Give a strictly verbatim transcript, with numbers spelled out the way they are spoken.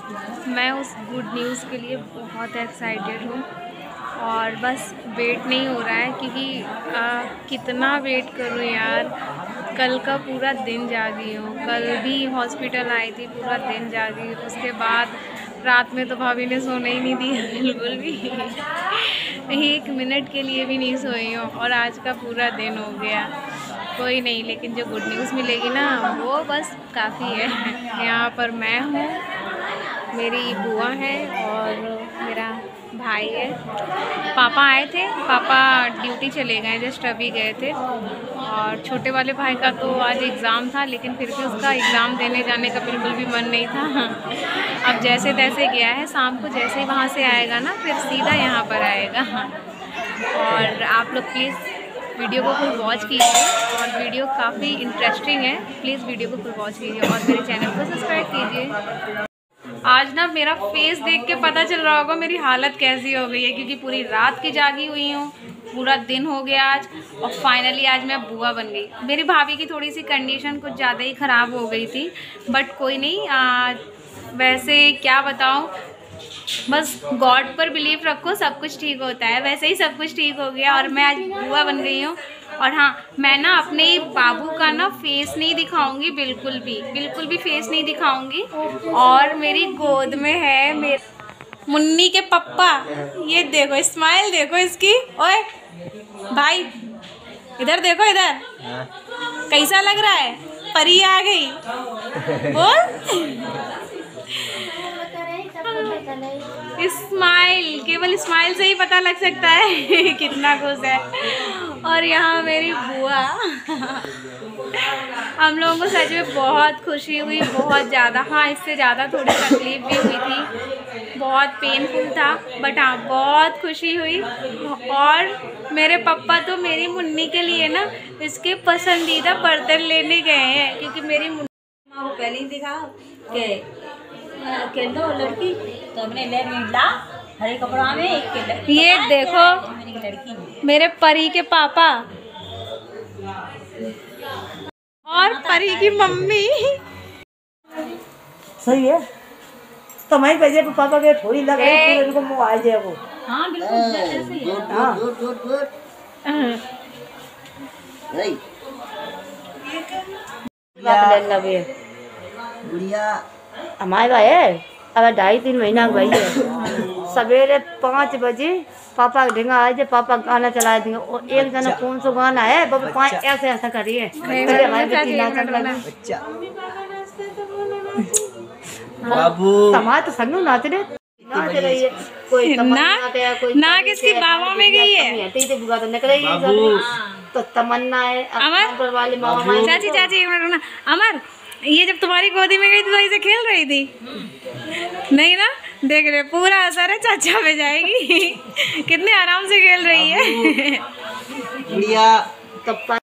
मैं उस good news के लिए बहुत एक्साइटेड हूँ और बस वेट नहीं हो रहा है क्योंकि आ, कितना वेट करूँ यार। कल का पूरा दिन जागी हूँ, कल भी हॉस्पिटल आई थी, पूरा दिन जागी। उसके बाद रात में तो भाभी ने सोने ही नहीं दिया बिल्कुल भी एक मिनट के लिए भी नहीं सोई हूँ और आज का पूरा दिन हो गया। कोई नहीं, लेकिन जो गुड न्यूज़ मिलेगी ना वो बस काफ़ी है। यहाँ पर मैं हूँ, मेरी बुआ है और मेरा भाई है। पापा आए थे, पापा ड्यूटी चले गए, जस्ट अभी गए थे। और छोटे वाले भाई का तो आज एग्ज़ाम था, लेकिन फिर भी उसका एग्ज़ाम देने जाने का बिल्कुल भी मन नहीं था। अब जैसे तैसे गया है, शाम को जैसे ही वहाँ से आएगा ना फिर सीधा यहाँ पर आएगा। और आप लोग प्लीज़ वीडियो को फुल वॉच कीजिए और वीडियो काफ़ी इंटरेस्टिंग है। प्लीज़ वीडियो को फुल वॉच कीजिए और मेरे चैनल को सब्सक्राइब कीजिए। आज ना मेरा फेस देख के पता चल रहा होगा मेरी हालत कैसी हो गई है, क्योंकि पूरी रात की जागी हुई हूँ, पूरा दिन हो गया आज और फाइनली आज मैं बुआ बन गई। मेरी भाभी की थोड़ी सी कंडीशन कुछ ज़्यादा ही ख़राब हो गई थी, बट कोई नहीं। आ, वैसे क्या बताऊँ, बस गॉड पर बिलीव रखो, सब कुछ ठीक होता है। वैसे ही सब कुछ ठीक हो गया और मैं आज बुआ बन गई हूँ। और हाँ, मैं ना अपने बाबू का ना फेस नहीं दिखाऊंगी, बिल्कुल भी बिल्कुल भी फेस नहीं दिखाऊंगी। और मेरी गोद में है मेरे मुन्नी के पप्पा। ये देखो स्माइल, देखो इसकी। ओए भाई इधर देखो, इधर कैसा लग रहा है? परी आ गई बोल। स्माइल, केवल स्माइल से ही पता लग सकता है कितना खुश है। और यहाँ मेरी बुआ। हम लोगों को सच में बहुत खुशी हुई, बहुत ज़्यादा। हाँ, इससे ज़्यादा थोड़ी तकलीफ भी हुई थी, बहुत पेनफुल था, बट हाँ बहुत खुशी हुई। और मेरे पापा तो मेरी मुन्नी के लिए ना इसके पसंदीदा बर्तन लेने गए हैं, क्योंकि मेरी मुन्नी को पहले ही दिखा के केंद्र लड़की तो हमने ले ला हरे कपड़ा में एक के। ये देखो लड़की मेरे परी के पापा और परी की मम्मी। सही है तो मैं भेजे पापा के थोड़ी लगे इनको मुंह आ जाए वो। हाँ बिल्कुल ऐसे ही है। हां गुड गुड गुड नहीं बात ले लगे गुड़िया हमारे भाई है अब ढाई तीन महीना का भाई है। सवेरे पाँच बजे पापा का ढेंगा आए थे, पापा गाना चला देंगे और एक जना कौन सा गाना है बाबा पाँच ऐसे ऐसा करिए बाबू तमाम तो संग नाच रहे नाच रही है। कोई ना कोई ना किसकी बाबा में गई है तो निकल रही तो तमन्ना है अमर वाली मामा। चाची चाची ना अमर, ये जब तुम्हारी गोदी में गई तो ऐसे खेल रही थी नहीं ना? देख रहे पूरा असर है चाचा पे जाएगी कितने आराम से खेल रही है गुड़िया।